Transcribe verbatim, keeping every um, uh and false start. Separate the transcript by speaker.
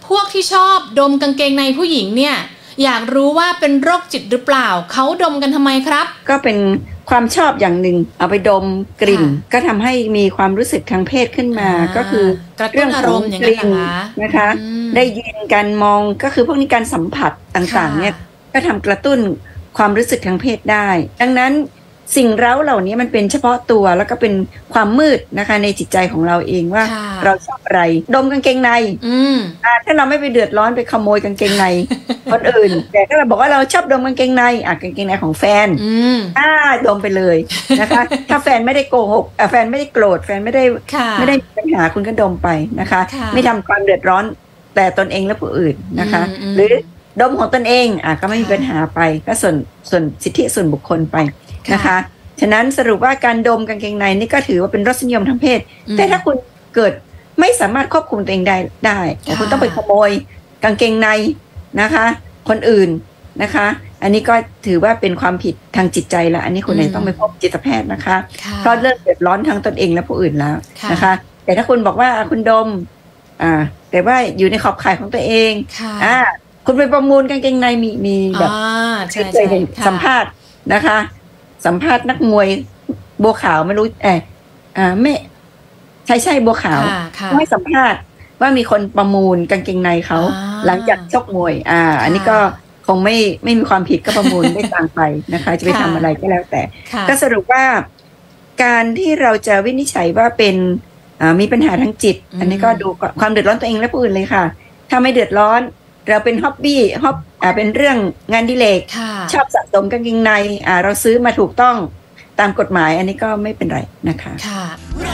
Speaker 1: พวกที่ชอบดมกางเกงในผู้หญิงเนี่ยอยากรู้ว่าเป็นโรคจิตหรือเปล่าเขาดมกันทำไมครับ
Speaker 2: ก็เป็นความชอบอย่างหนึ่งเอาไปดมกลิ่นก็ทำให้มีความรู้สึกทางเพศขึ้นมาก็คือ
Speaker 1: เรื่องของกลิ่น
Speaker 2: นะคะได้ยินการมองก็คือพวกนี้การสัมผัสต่างๆเนี่ยก็ทำกระตุ้นความรู้สึกทางเพศได้ดังนั้นสิ่งเร้าเหล่านี้มันเป็นเฉพาะตัวแล้วก็เป็นความมืดนะคะในจิตใจของเราเองว่าเราชอบอะไรดมกางเกงในถ้าเราไม่ไปเดือดร้อนไปขโมยกางเกงในคนอื่นแต่ถ้าเราบอกว่าเราชอบดมกางเกงในอ่ะกางเกงในของแฟนอ่าดมไปเลยนะคะถ้าแฟนไม่ได้โกหกแฟนไม่ได้โกรธแฟนไม่ได้ไม่ได้มีปัญหาคุณก็ดมไปนะคะไม่ทำความเดือดร้อนแต่ตนเองและผู้อื่นนะคะหรือดมของตนเองอ่ะก็ไม่มีปัญหาไปก็ส่วนส่วนสิทธิส่วนบุคคลไปนะคะฉะนั้นสรุปว่าการดมกางเกงในนี่ก็ถือว่าเป็นรสนิยมทางเพศแต่ถ้าคุณเกิดไม่สามารถควบคุมตัวเองได้ได้คุณต้องไปขโมยกางเกงในนะคะคนอื่นนะคะอันนี้ก็ถือว่าเป็นความผิดทางจิตใจละอันนี้คุณต้องไปพบจิตแพทย์นะคะเพราะเริ่มเดือดร้อนทั้งตนเองและผู้อื่นแล้วนะคะแต่ถ้าคุณบอกว่าคุณดมอ่าแต่ว่าอยู่ในขอบข่ายของตัวเองอ่าคุณไปประมูลกางเกงในมีมีแบบเคยสัมภาษณ์นะคะสัมภาษณ์นักมวยบัวขาวไม่รู้เอออ่าไม่ใช่ใช่บัวขาวให้สัมภาษณ์ว่ามีคนประมูลกางเกงในเขาหลังจากชกมวยอ่าอันนี้ก็คงไม่ไม่มีความผิดก็ประมูลได้ตังไปนะคะจะไปทำอะไรก็แล้วแต่ก็สรุปว่าการที่เราจะวินิจฉัยว่าเป็นมีปัญหาทางจิตอันนี้ก็ดูความเดือดร้อนตัวเองและผู้อื่นเลยค่ะถ้าไม่เดือดร้อนเราเป็นฮ็อบบี้ฮ็อบอ่าเป็นเรื่องงานดิเลกชอบสะสมกางเกงในอ่าเราซื้อมาถูกต้องตามกฎหมายอันนี้ก็ไม่เป็นไรนะคะ